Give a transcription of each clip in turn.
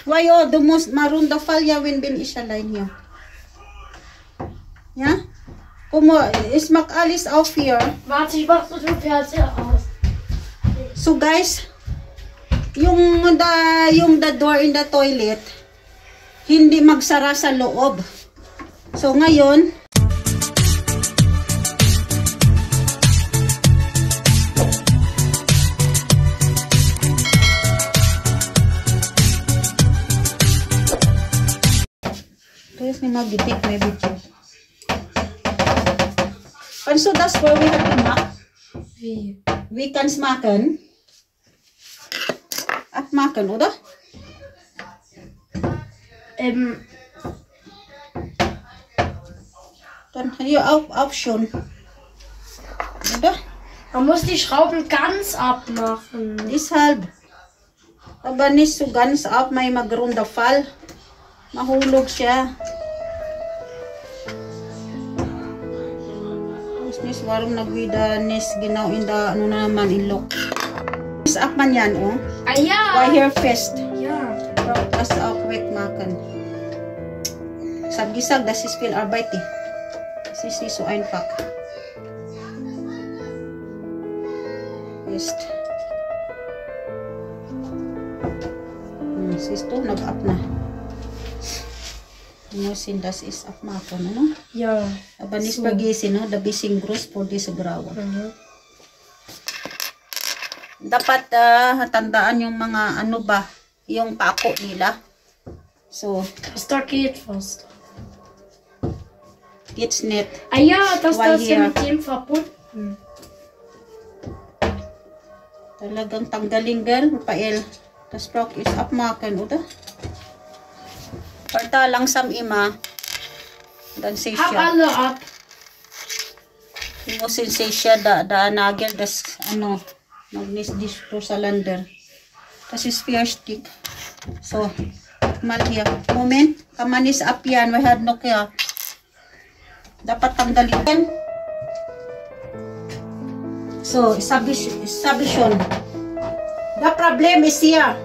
Why, oh, du musst mal runterfallen, ja, wenn bin ich allein hier. Ja? Guck mal, ich mach alles auf hier. Warte, ich mach so den Fernseher aus. So guys, yung the door in the toilet, hindi magsara sa loob. So ngayon, terus ni magitik may video. And so that's where we have to knock. We can smaken. Abmaken, oder? Dann hier auch schon. Oder? Man muss die Schrauben ganz abmachen. Deshalb. Aber nicht so ganz ab, may magrunder Fall. Mahulog siya. Tapos nis, warum nagwida nis ginaw in the, ano na naman, ilok. Is up man yan, oh. Ah ja. Why here fest? Ja. Das auch wegmachen. Sag gesagt, das ist viel Arbeit. Das ist nicht so einfach. Ist. Siehst du, nag-up na. Musin, das ist abmachen, no? Ja. Aber nicht vergessen, no? Da bisschen groß für diese Graue. Dapat tandaan yung mga ano ba, yung pako nila. So, Das da geht fast. geht's nicht. Ah ja, das Weil ist ja hier- mit dem verbunden. Talagang tanggalin, girl, Pael. Das braucht ist abmachen, oder? Parta langsam immer. Dann sehe ich Hab ja. alle ab. Musin sehe ich ja, da Nagel, das, ano, Magnis dito sa lander. Das ist 4 Stück. So, mal hier. Moment, kamanis up yan. We had no kaya. Dapat tanggalin. So, establishon. The problem is here.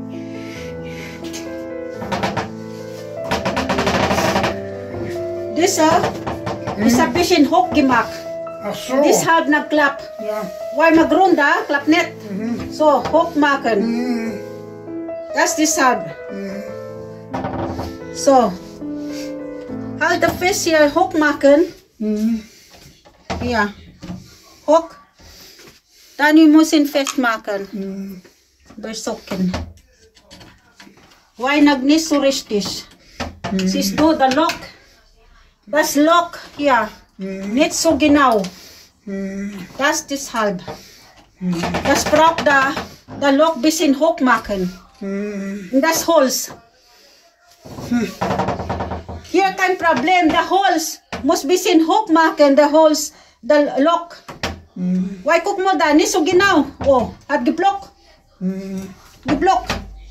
This is a bisschen hoch gemacht. Ach so. This halb nagklap. Ja. Why magrunda, klap net. So, hoch machen. Das ist halb. So. Halt the fish hier hoch machen. Ja. Hoch. Dann muss ihn festmachen. Besocken. Why nagnis so richtig? Siehst du, der Lock. Das Lock hier. Nicht so genau. Das ist halb. Das braucht der Lock bisschen hoch machen. Und das Holz. Hier kein Problem. Der Holz muss bisschen hoch machen. Der Holz, der Lock. Why, guck mal da, nicht so genau. Oh, hat geblockt. Geblockt.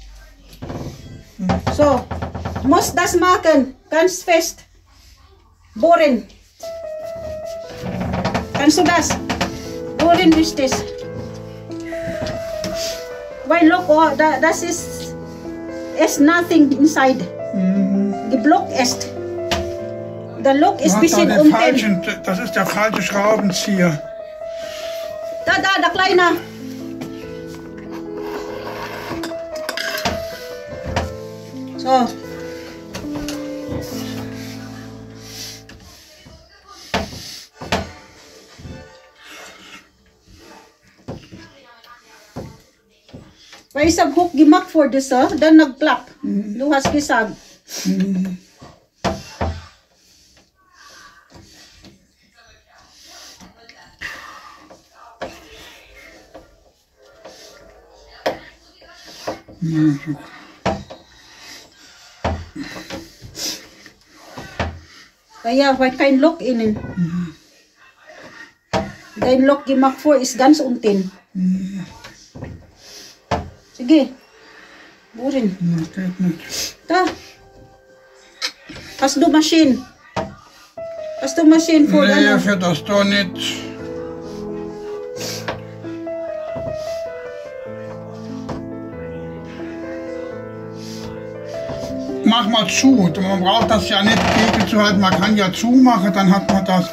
So, muss das machen. Ganz fest. Bohren. Kannst du das? Bohren ist das. Weil look, oh, das ist nothing inside. Geblockt ist. Der Lock ist ein bisschen unten. Das ist der falsche Schraubenzieher. Da, der Kleine. So. Weil ich hab hoch gemacht für das, dann nagklap. Du hast gesagt. Kaya, weil kein Lock innen. Dein Lock gemacht vor ist ganz unten. Sige. Burin. Das geht nicht. Da. Hast du Maschine? Hast du Maschine vor Nee, für das da nicht. mach mal zu. Man braucht das ja nicht gegen zu halten. Man kann ja zumachen, dann hat man das.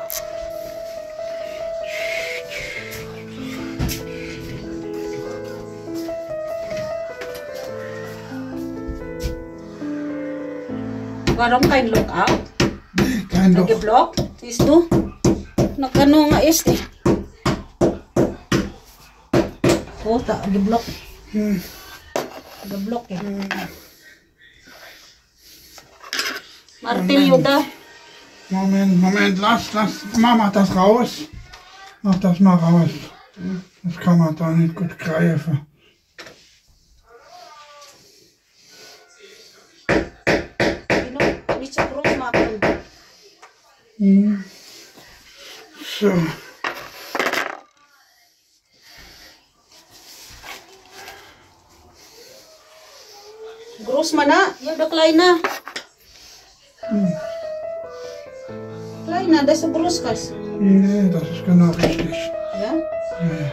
Warum kein Lockout? Kein Loch. Nag-block? Siehst du? Nagano nga is eh. Oh, nag-block. Nag-block eh. Martillo da. Moment, lass Mama das raus. Mach das mal raus. Das kann man da nicht gut greifen. Nicht so groß machen. So. Groß man na. Ja, da kleiner. Kleiner, das ist so groß kas. Nee, das ist genau richtig. Ja? Ja.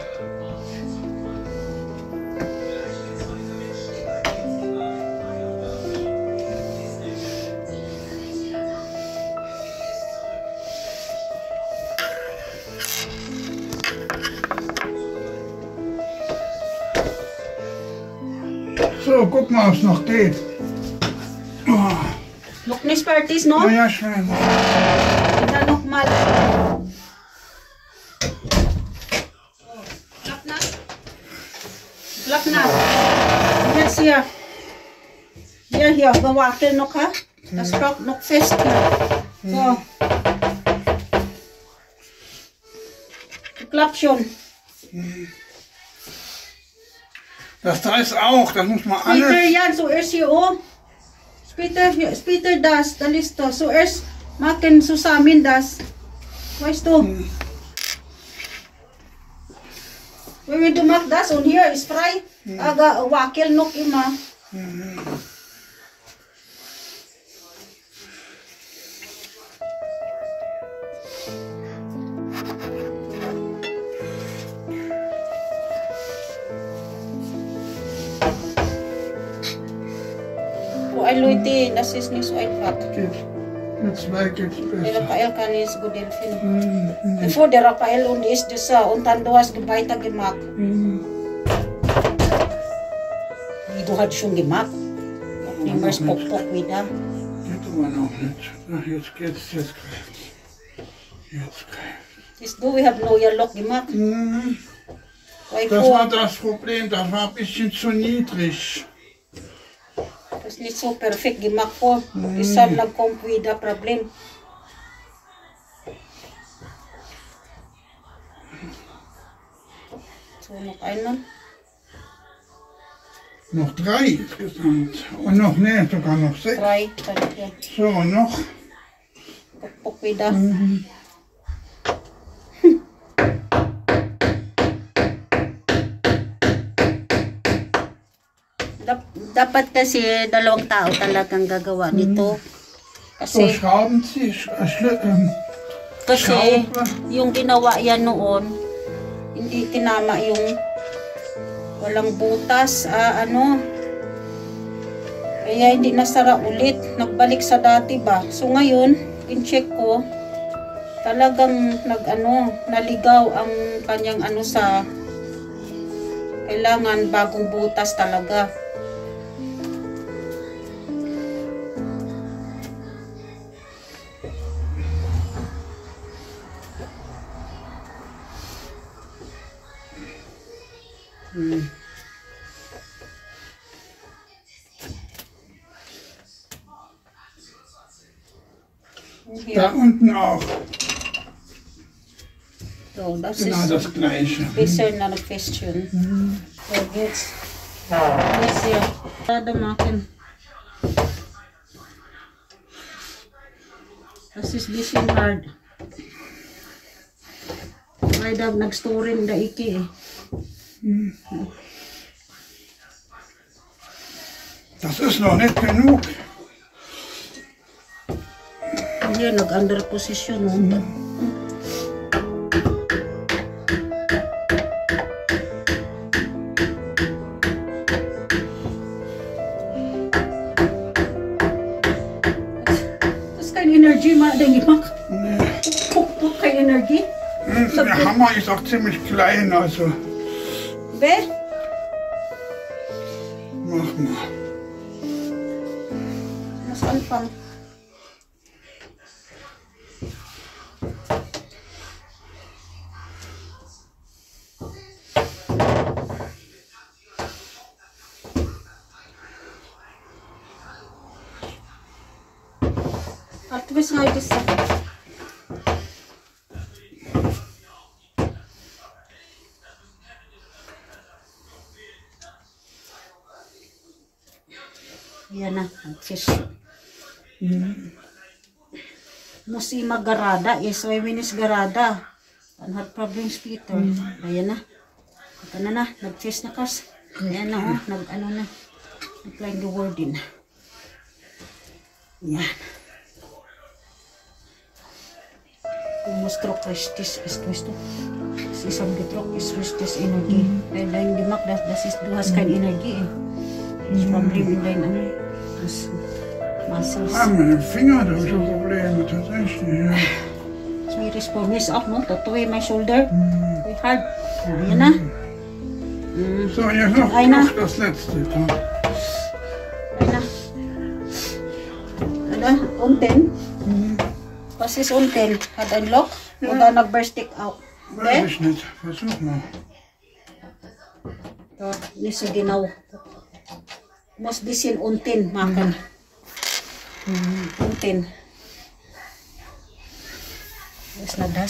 So, guck mal, ob es noch geht. Oh. Noch nicht fertig, no? Ja, ja, schön. Kita noch mal. Klap na. Klap na. Jetzt hier. Hier, bewakel noch ha. Das braucht noch fest hier. So. Klappt schon. Das da ist auch, das muss man Später alles. yan, zuerst hier oh. Später das, da listo. Zuerst machen zusammen das. Weißt du? Wenn du machst das und hier ist frei, aga wakil noch immer. Ay Leute, das ist nicht so einfach. Jetzt weg geht's Der besser. Rafael kann nicht so gut helfen. Bevor der Rafael und ich das und dann du hast weitergemacht. Wie du hast schon gemacht. Immer Pok wieder. Jetzt aber noch nicht. Ach, jetzt geht's, jetzt greift's. Jetzt greift's. Siehst du, wir haben neue Loch gemacht. Weil Das vor, war das Problem, das war ein bisschen zu niedrig. das ist nicht so perfekt gemacht vor. Deshalb dann kommt wieder Problem. So, noch einmal. Noch 3 insgesamt. Und noch, nee, sogar noch 6. 3, dann hier. So, noch. Pok wieder. Dapat kasi dalawang tao talagang gagawa nito. So, Kasi, Schraubenzieher, kasi Schraube. yung ginawa yan noon, hindi tinama yung walang butas, kaya hindi nasara ulit, nagbalik sa dati ba. So ngayon, in-check ko, talagang naligaw ang kanyang sa kailangan bagong butas talaga. Da unten auch. So, das Genau ist das Gleiche. besser na nag-fest yun. So, gets. Yes, yeah. Tada machen. Das ist bisschen hard. Weil da nag-store in da iki eh. Das ist noch nicht genug. Hier nag-under position. energy, denke ich, mach. Nee. Guck, keine Energie. Der Hammer ist auch ziemlich klein, also Wer? mach mal. Muss anfangen. Du bist halt das. Yan na, ang fish. Musi magarada, yes, 5 minutes garada. Ang had problems, Peter. Ayan na. Ito na, nag-fish na kas. Ayan na, oh, nag-ano na. Nag-flying the word in. Yan. Kumustroke restis, esto. Si isang gitrok is restis energy. Kaya dahil dimak, das is duhas kain energy eh. Problem in dein Muscles. Mit dem Finger, da habe ich ein Problem, tatsächlich. Ja. Schwierig for me auch, no? Tattoo my shoulder. Hard. Ayan na. So, jetzt noch das letzte. Ayan na. Ano? Unten. Was ist unten? Hat ein Loch? Oder nag-bursting out? Weiß ich nicht. Versuch mal. So, nicht so genau. Muss bisschen unten machen. Unten. Was na das?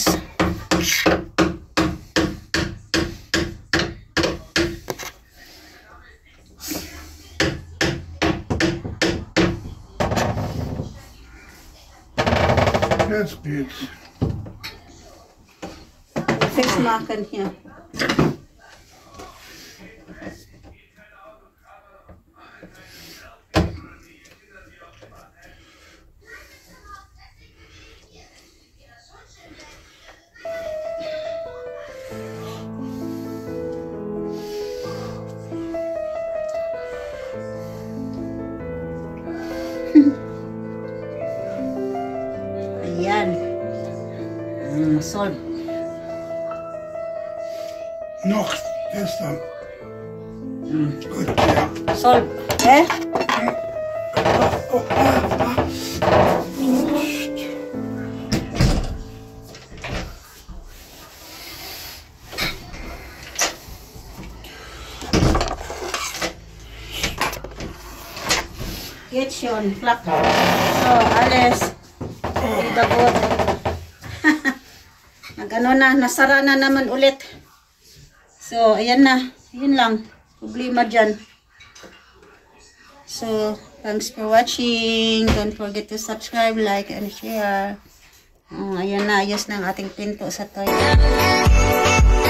Jetzt geht's. Festmachen hier. Ayan. Solve. Noch gestern. Gut, ja. Solve. Eh? Geht schon. Klack. So, alles. Dagot. Nag-ano na, nasara na naman ulit. So, ayan na. Yun lang. Problema dyan. So, thanks for watching. Don't forget to subscribe, like, and share. Ayan na, ayos na ang ating pinto sa toilet.